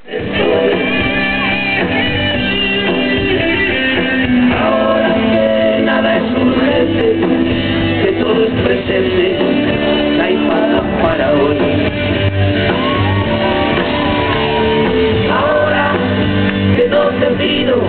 Ahora que nada es urgente, que todo es presente, no hay falta para hoy. Ahora que no te pido